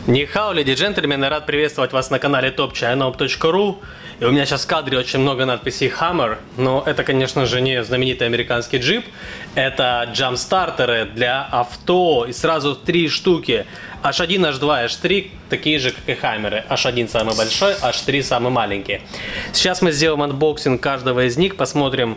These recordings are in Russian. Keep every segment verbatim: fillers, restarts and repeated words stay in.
Нихао, леди и джентльмены, рад приветствовать вас на канале топ чайном точка ру. И у меня сейчас в кадре очень много надписей Hammer, но это, конечно же, не знаменитый американский джип. Это джамп-стартеры для авто, и сразу три штуки. эйч один, эйч два, эйч три, такие же, как и Хаммеры. эйч один самый большой, эйч три самый маленький. Сейчас мы сделаем анбоксинг каждого из них, посмотрим,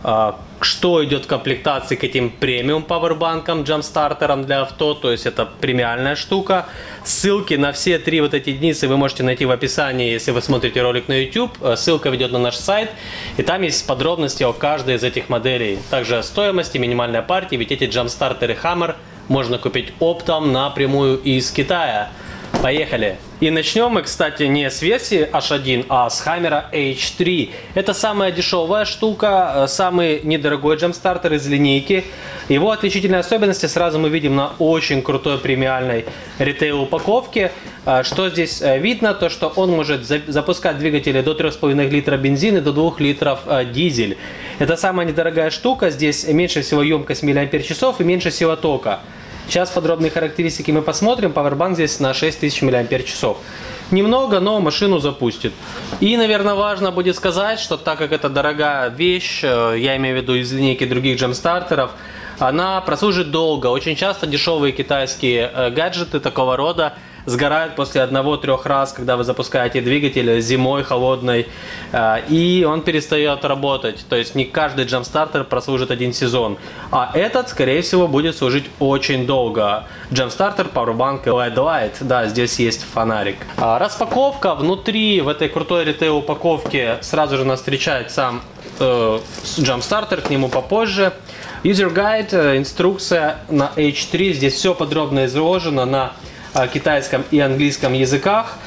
что идет в комплектации к этим премиум пауэрбанкам, джамп-стартерам для авто, то есть это премиальная штука. Ссылки на все три вот эти единицы вы можете найти в описании, если вы смотрите ролик на YouTube. Ссылка ведет на наш сайт, и там есть подробности о каждой из этих моделей. Также о стоимости, минимальной партии, ведь эти джамп-стартеры Hammer можно купить оптом напрямую из Китая. Поехали! И начнем мы, кстати, не с версии эйч один, а с Hammer эйч три. Это самая дешевая штука, самый недорогой джамп-стартер из линейки. Его отличительные особенности сразу мы видим на очень крутой премиальной ритейл упаковке. Что здесь видно? То, что он может запускать двигатели до трёх с половиной литров бензин и до двух литров дизель. Это самая недорогая штука. Здесь меньше всего емкость миллиампер-часов и меньше всего тока. Сейчас подробные характеристики мы посмотрим. Пауэрбанк здесь на шесть тысяч миллиампер-часов. Немного, но машину запустит. И, наверное, важно будет сказать, что так как это дорогая вещь, я имею в виду из линейки других джамп-стартеров, она прослужит долго. Очень часто дешевые китайские гаджеты такого рода сгорают после одного-трех раз, когда вы запускаете двигатель зимой холодной, и он перестает работать. То есть не каждый джамп-стартер прослужит один сезон, а этот, скорее всего, будет служить очень долго. Джамп-стартер Powerbank эл и ди Light, да, здесь есть фонарик. Распаковка. Внутри в этой крутой ритейл упаковке сразу же нас встречает сам э, джамп-стартер, к нему попозже. User Guide, инструкция на эйч три, здесь все подробно изложено на китайском и английском языках.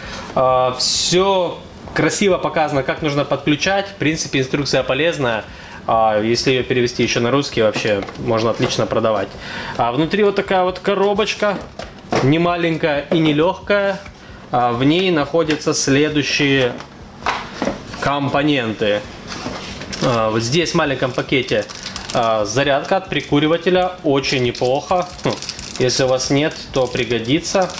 Все красиво показано, как нужно подключать. В принципе, инструкция полезная. Если ее перевести еще на русский, вообще можно отлично продавать. А внутри вот такая вот коробочка, не маленькая и не легкая. В ней находятся следующие компоненты. Вот здесь в маленьком пакете зарядка от прикуривателя, очень неплохо. Если у вас нет, то пригодится.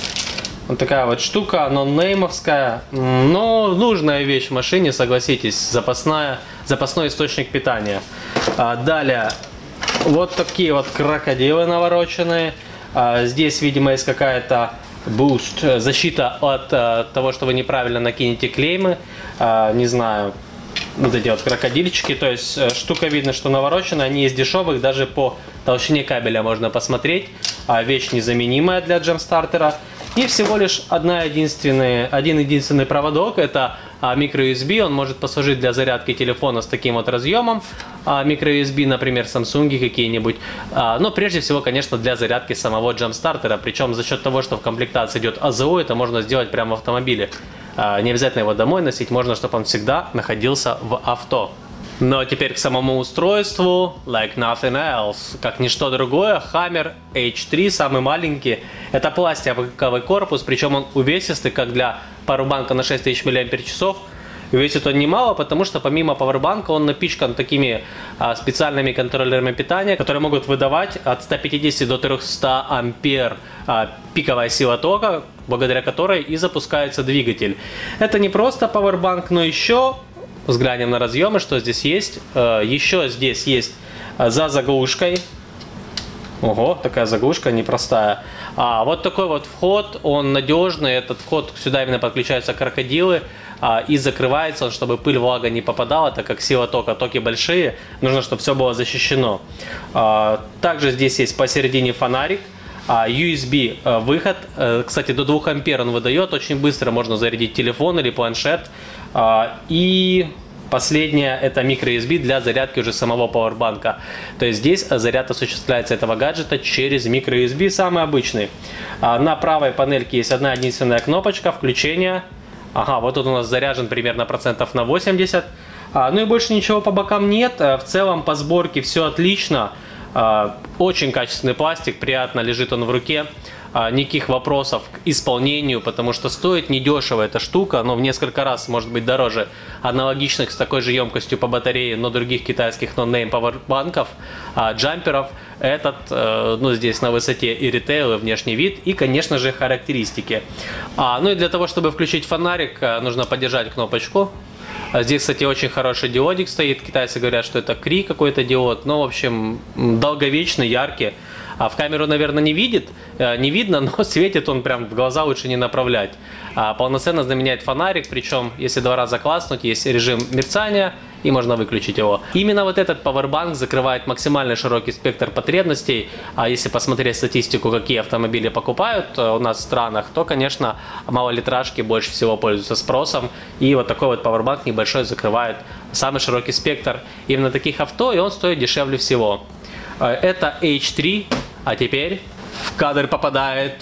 Вот такая вот штука, ноннеймовская, но нужная вещь в машине, согласитесь, запасная, запасной источник питания. А далее, вот такие вот крокодилы навороченные. А здесь, видимо, есть какая-то буст, защита от а, того, что вы неправильно накинете клеймы. А, не знаю, вот эти вот крокодильчики, то есть штука видно, что наворочена, они из дешевых, даже по толщине кабеля можно посмотреть. А вещь незаменимая для джамп-стартера. И всего лишь одна единственная, один единственный проводок, это микро-ю эс би, он может послужить для зарядки телефона с таким вот разъемом. Микро-ю эс би, например, Samsung какие-нибудь. Но прежде всего, конечно, для зарядки самого джамп-стартера. Причем за счет того, что в комплектации идет а зэ о, это можно сделать прямо в автомобиле. Не обязательно его домой носить, можно, чтобы он всегда находился в авто. Но теперь к самому устройству, like nothing else, как ничто другое, Hammer эйч три, самый маленький, это пластиковый корпус, причем он увесистый, как для пауэрбанка на шесть тысяч миллиампер-часов. Весит он немало, потому что помимо пауэрбанка он напичкан такими а, специальными контроллерами питания, которые могут выдавать от ста пятидесяти до трёхсот ампер а, пиковая сила тока, благодаря которой и запускается двигатель. Это не просто пауэрбанк, но еще... Взглянем на разъемы, что здесь есть. Еще здесь есть за заглушкой. Ого, такая заглушка непростая. А вот такой вот вход, он надежный. Этот вход, сюда именно подключаются крокодилы. И закрывается он, чтобы пыль, влага не попадала, так как сила тока, токи большие. Нужно, чтобы все было защищено. Также здесь есть посередине фонарик. ю эс би выход, кстати, до двух ампер он выдает, очень быстро можно зарядить телефон или планшет. И последнее, это микро-ю эс би для зарядки уже самого пауэрбанка. То есть здесь заряд осуществляется этого гаджета через микро-ю эс би, самый обычный. На правой панельке есть одна единственная кнопочка включения. Ага, вот тут у нас заряжен примерно процентов на восемьдесят. Ну и больше ничего по бокам нет. В целом по сборке все отлично. Очень качественный пластик, приятно лежит он в руке. Никаких вопросов к исполнению, потому что стоит недешево эта штука, но в несколько раз может быть дороже аналогичных с такой же емкостью по батарее, но других китайских ноннейм пауэрбанков, джамперов. этот, э, ну, здесь на высоте и ритейл, и внешний вид, и, конечно же, характеристики. А, ну и для того, чтобы включить фонарик, нужно подержать кнопочку. Здесь, кстати, очень хороший диодик стоит. Китайцы говорят, что это Кри какой-то диод. Ну, в общем, долговечный, яркий. А в камеру, наверное, не видит, не видно, но светит он прям в глаза, лучше не направлять. А полноценно заменяет фонарик, причем, если два раза класснуть, есть режим мерцания, и можно выключить его. Именно вот этот пауэрбанк закрывает максимально широкий спектр потребностей. А если посмотреть статистику, какие автомобили покупают у нас в странах, то, конечно, малолитражки больше всего пользуются спросом. И вот такой вот пауэрбанк небольшой закрывает самый широкий спектр именно таких авто, и он стоит дешевле всего. Это эйч три, а теперь в кадр попадает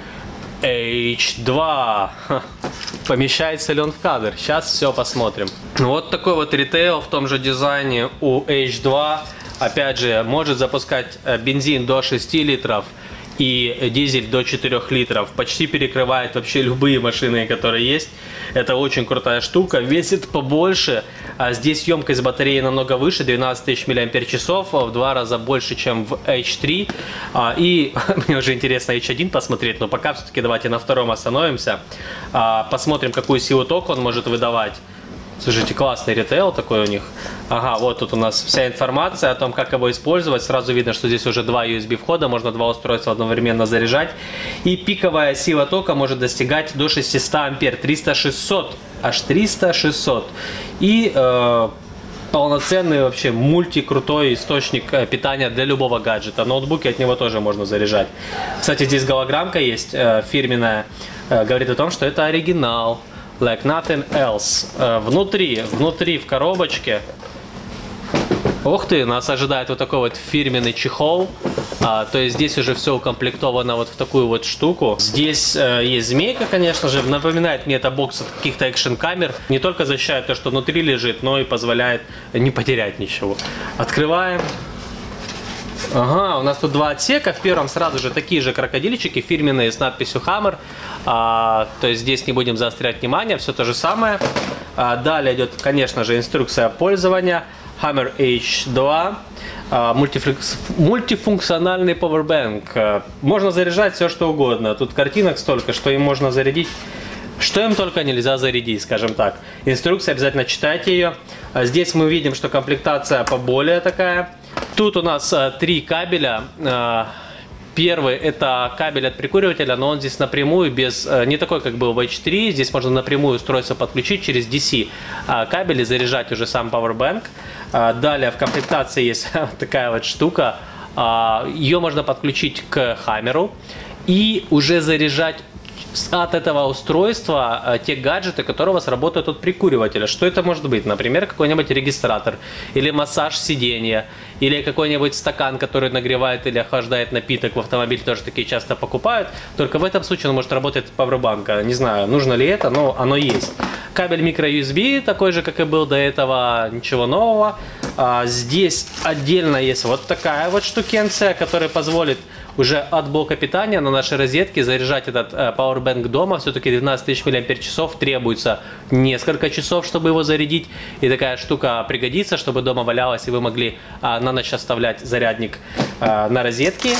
эйч два. Помещается ли он в кадр? Сейчас все посмотрим. Вот такой вот ритейл в том же дизайне у эйч два. Опять же, может запускать бензин до шести литров и дизель до четырёх литров. Почти перекрывает вообще любые машины, которые есть. Это очень крутая штука. Весит побольше. А здесь емкость батареи намного выше, двенадцать тысяч миллиампер-часов, в два раза больше, чем в эйч три. А, и мне уже интересно эйч один посмотреть, но пока все-таки давайте на втором остановимся. А, посмотрим, какую силу тока он может выдавать. Слушайте, классный ритейл такой у них. Ага, вот тут у нас вся информация о том, как его использовать. Сразу видно, что здесь уже два ю эс би входа, можно два устройства одновременно заряжать. И пиковая сила тока может достигать до шестисот ампер, триста-шестьсот, аж триста-шестьсот. И э, полноценный вообще мультикрутой источник питания для любого гаджета. Ноутбуки от него тоже можно заряжать. Кстати, здесь голограммка есть э, фирменная, э, говорит о том, что это оригинал. Like nothing else. Внутри, внутри в коробочке, ух ты, нас ожидает вот такой вот фирменный чехол. А, то есть здесь уже все укомплектовано вот в такую вот штуку. Здесь э, есть змейка, конечно же. Напоминает мне это бокс от каких-то экшн-камер. Не только защищает то, что внутри лежит, но и позволяет не потерять ничего. Открываем. Ага, у нас тут два отсека. В первом сразу же такие же крокодильчики фирменные с надписью Hammer. А, то есть здесь не будем заострять внимание, все то же самое. А, далее идет, конечно же, инструкция пользования. Hammer эйч два. А, мультифункциональный powerbank. А, можно заряжать все что угодно. Тут картинок столько, что им можно зарядить. Что им только нельзя зарядить, скажем так. Инструкция, обязательно читайте ее. А, здесь мы видим, что комплектация поболее такая. Тут у нас а, три кабеля. А, первый это кабель от прикуривателя, но он здесь напрямую, без, а, не такой, как был в эйч три. Здесь можно напрямую устройство подключить через ди си а, кабель и заряжать уже сам Powerbank. А, далее в комплектации есть такая вот штука. А, ее можно подключить к Хаммеру и уже заряжать от этого устройства те гаджеты, которые у вас работают от прикуривателя. Что это может быть? Например, какой-нибудь регистратор, или массаж сиденья, или какой-нибудь стакан, который нагревает или охлаждает напиток. В автомобиле тоже такие часто покупают. Только в этом случае он может работать от пауэрбанка. Не знаю, нужно ли это, но оно есть. Кабель микро ю эс би, такой же, как и был до этого, ничего нового. А здесь отдельно есть вот такая вот штукенция, которая позволит уже от блока питания на нашей розетке заряжать этот э, Powerbank дома. Все-таки двенадцать тысяч миллиампер-часов, требуется несколько часов, чтобы его зарядить. И такая штука пригодится, чтобы дома валялась, и вы могли э, на ночь оставлять зарядник э, на розетке.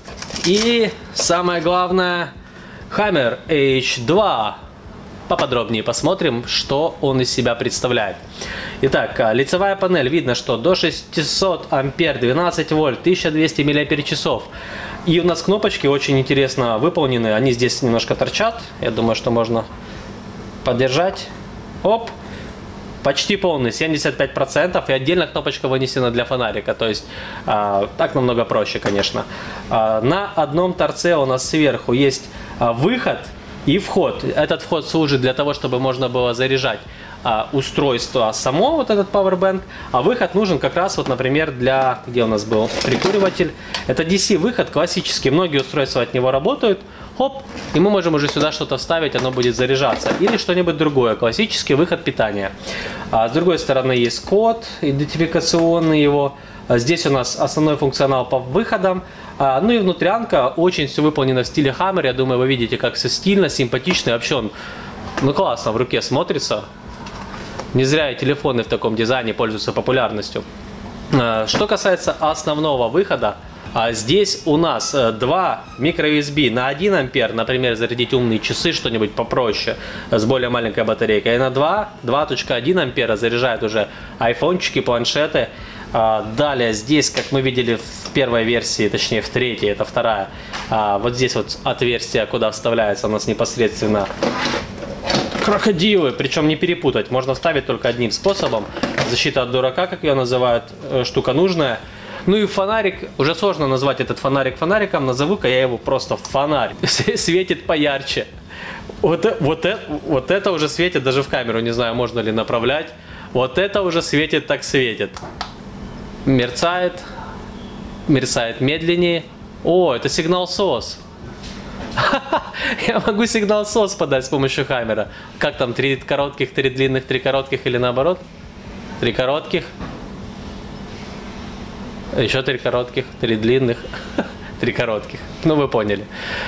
И самое главное, Hammer эйч два. Поподробнее посмотрим, что он из себя представляет. Итак, лицевая панель. Видно, что до шестисот ампер, двенадцать вольт, тысяча двести миллиампер-часов. И у нас кнопочки очень интересно выполнены. Они здесь немножко торчат. Я думаю, что можно подержать. Оп! Почти полный, семьдесят пять процентов. И отдельно кнопочка вынесена для фонарика. То есть, а, так намного проще, конечно. А, на одном торце у нас сверху есть а, выход и вход. Этот вход служит для того, чтобы можно было заряжать а, устройство само, вот этот Powerbank. А выход нужен как раз, вот, например, для, где у нас был прикуриватель. Это ди си выход классический. Многие устройства от него работают. Хоп, и мы можем уже сюда что-то вставить, оно будет заряжаться. Или что-нибудь другое. Классический выход питания. А с другой стороны есть код идентификационный его. А здесь у нас основной функционал по выходам. А, ну и внутрянка. Очень все выполнено в стиле Hammer. Я думаю, вы видите, как все стильно, симпатично. И вообще он, ну, классно в руке смотрится. Не зря и телефоны в таком дизайне пользуются популярностью. А, что касается основного выхода, А здесь у нас два микро-ю эс би на один ампер, например, зарядить умные часы, что-нибудь попроще, с более маленькой батарейкой. И на два, два точка один ампера заряжает уже айфончики, планшеты. Далее здесь, как мы видели в первой версии, точнее в третьей, это вторая, вот здесь вот отверстие, куда вставляется у нас непосредственно крокодилы, причем не перепутать, можно вставить только одним способом. Защита от дурака, как ее называют, штука нужная. Ну и фонарик, уже сложно назвать этот фонарик фонариком, назову-ка я его просто фонарь. Светит поярче. Вот, вот, это, вот это уже светит даже в камеру, не знаю, можно ли направлять. Вот это уже светит, так светит. Мерцает, мерцает медленнее. О, это сигнал сос. Я могу сигнал сос подать с помощью камеры. Как там, три коротких, три длинных, три коротких или наоборот? Три коротких. Еще три коротких, три длинных, три коротких. Ну, вы поняли.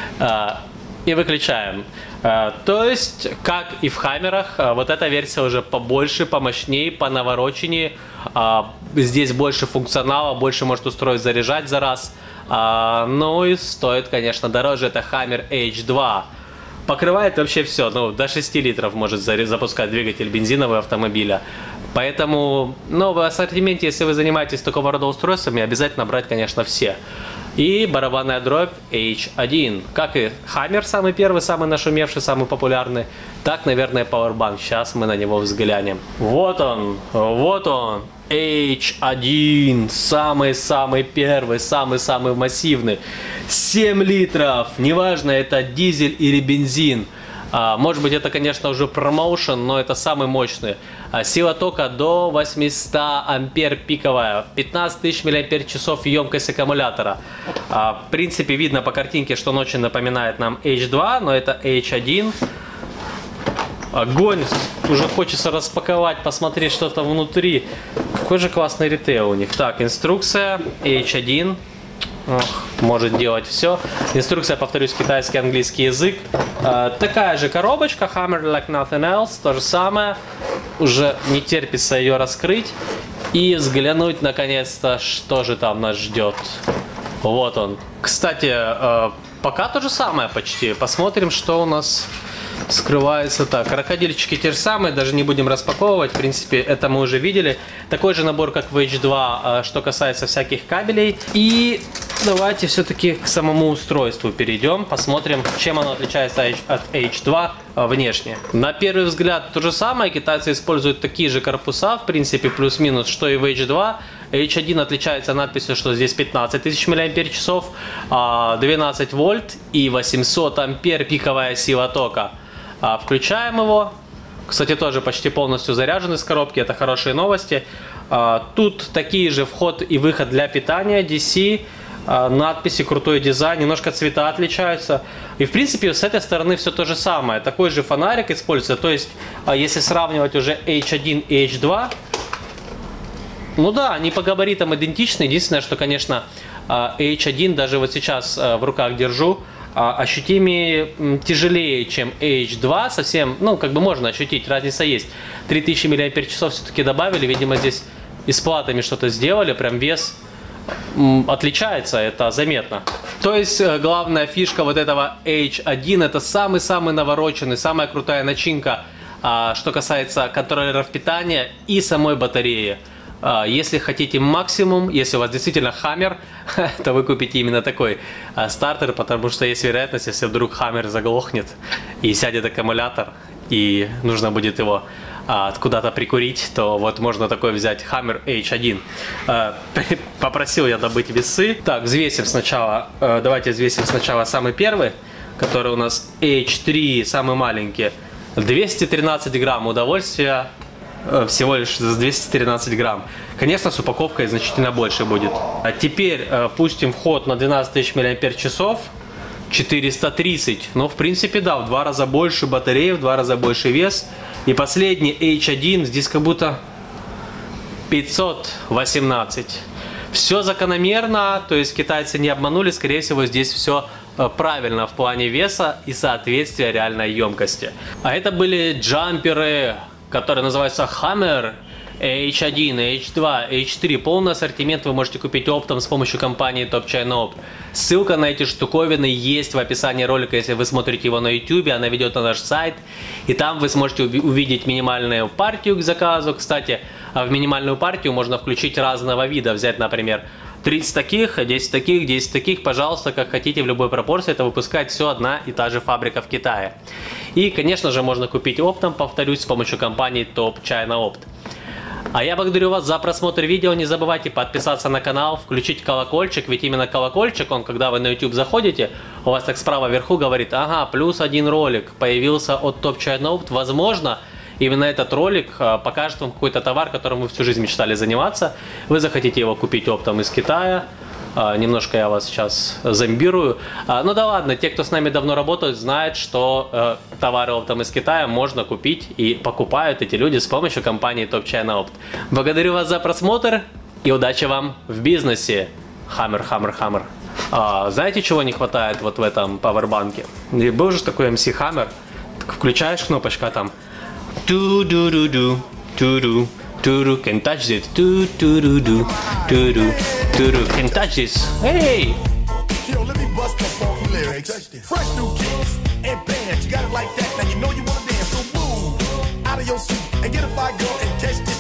И выключаем. То есть, как и в камерах, вот эта версия уже побольше, помощнее, понавороченнее. Здесь больше функционала, больше может устроить заряжать за раз. Ну и стоит, конечно, дороже. Это Hammer эйч два. Покрывает вообще все. Ну, до шести литров может запускать двигатель бензинового автомобиля. Поэтому, ну, в ассортименте, если вы занимаетесь такого рода устройствами, обязательно брать, конечно, все. И барабанная дробь эйч один. Как и Hammer самый первый, самый нашумевший, самый популярный, так, наверное, Powerbank. Сейчас мы на него взглянем. Вот он, вот он, эйч один. Самый-самый первый, самый-самый массивный. семь литров. Неважно, это дизель или бензин. А, может быть, это, конечно, уже промоушен, но это самый мощный. А, сила тока до восьмисот ампер пиковая, пятнадцать тысяч миллиампер-часов емкость аккумулятора. А, в принципе, видно по картинке, что он очень напоминает нам эйч два, но это эйч один. Огонь! Уже хочется распаковать, посмотреть, что там внутри. Какой же классный ритейл у них. Так, инструкция эйч один. Ох, может делать все. Инструкция, повторюсь, китайский, английский язык. Э, такая же коробочка, Hammer like nothing else, то же самое. Уже не терпится ее раскрыть и взглянуть наконец-то, что же там нас ждет. Вот он. Кстати, э, пока то же самое почти. Посмотрим, что у нас скрывается. Так, крокодильчики те же самые, даже не будем распаковывать. В принципе, это мы уже видели. Такой же набор, как в эйч два, что касается всяких кабелей. И давайте все-таки к самому устройству перейдем. Посмотрим, чем оно отличается от эйч два внешне. На первый взгляд то же самое. Китайцы используют такие же корпуса, в принципе, плюс-минус, что и в эйч два. эйч один отличается надписью, что здесь пятнадцать тысяч миллиампер-часов, двенадцать вольт и восемьсот ампер пиковая сила тока. Включаем его. Кстати, тоже почти полностью заряжен из коробки. Это хорошие новости. Тут такие же вход и выход для питания ди си. Надписи, крутой дизайн. Немножко цвета отличаются. И в принципе с этой стороны все то же самое. Такой же фонарик используется. То есть, если сравнивать уже эйч один и эйч два, ну да, они по габаритам идентичны. Единственное, что, конечно, эйч один, даже вот сейчас в руках держу, ощутимее тяжелее, чем эйч два. Совсем, ну, как бы можно ощутить, разница есть. три тысячи миллиампер-часов все-таки добавили. Видимо, здесь и с платами что-то сделали. Прям вес отличается, это заметно. То есть, главная фишка вот этого эйч один, это самый-самый навороченный, самая крутая начинка, что касается контроллеров питания и самой батареи. Если хотите максимум, если у вас действительно Hammer, то вы купите именно такой стартер, потому что есть вероятность, если вдруг Hammer заглохнет и сядет аккумулятор, и нужно будет его куда-то прикурить, то вот можно такой взять Hammer эйч один. Попросил я добыть весы. Так, взвесим сначала, давайте взвесим сначала самый первый, который у нас эйч три, самый маленький. двести тринадцать грамм удовольствия. Всего лишь за двести тринадцать грамм. Конечно, с упаковкой значительно больше будет. А теперь э, пустим вход на двенадцать тысяч миллиампер-часов. четыреста тридцать. Ну, в принципе, да, в два раза больше батареи, в два раза больше вес. И последний эйч один, здесь как будто пятьсот восемнадцать. Все закономерно, то есть китайцы не обманули, скорее всего, здесь все правильно в плане веса и соответствия реальной емкости. А это были джамперы, который называется Hammer эйч один, эйч два, эйч три. Полный ассортимент вы можете купить оптом с помощью компании Top China Opt. Ссылка на эти штуковины есть в описании ролика, если вы смотрите его на YouTube, она ведет на наш сайт. И там вы сможете увидеть минимальную партию к заказу. Кстати, в минимальную партию можно включить разного вида. Взять, например, тридцать таких, десять таких, десять таких, пожалуйста, как хотите, в любой пропорции. Это выпускает все одна и та же фабрика в Китае. И, конечно же, можно купить оптом, повторюсь, с помощью компании Top China Opt. А я благодарю вас за просмотр видео. Не забывайте подписаться на канал, включить колокольчик, ведь именно колокольчик, он, когда вы на YouTube заходите, у вас так справа вверху говорит: ага, плюс один ролик появился от Top China Opt. Возможно, именно этот ролик покажет вам какой-то товар, которым вы всю жизнь мечтали заниматься. Вы захотите его купить оптом из Китая. Немножко я вас сейчас зомбирую. Ну да ладно, те, кто с нами давно работают, знают, что товары оптом из Китая можно купить, и покупают эти люди с помощью компании Top China Opt. Благодарю вас за просмотр и удачи вам в бизнесе. Хаммер, хаммер, хаммер. А, знаете, чего не хватает вот в этом пауэрбанке? Был же такой эм си Hammer. Включаешь кнопочка там. Ту-ду-ду-ду, ту-ду. Turu can touch this. Do do do do do do do can touch this. Hey. Yo, let me bust the funky lyrics. Fresh new kicks and bands. You got it like that. Now you know you wanna dance. So move out of your seat and get a fire girl and catch